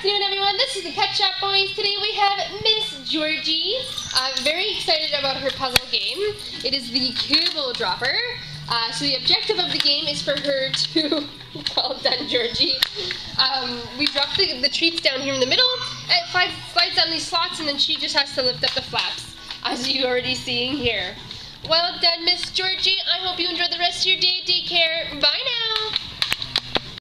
afternoon, everyone. This is the Pet Shop Boys. Today we have Miss Georgie. I'm very excited about her puzzle game. It is the Kibble dropper. So the objective of the game is for her to, well done, Georgie. We drop the treats down here in the middle, and it slides down these slots, and then she just has to lift up the flaps, as you already seeing here. Well done, Miss Georgie. I hope you enjoy the rest of your day at daycare. Bye now.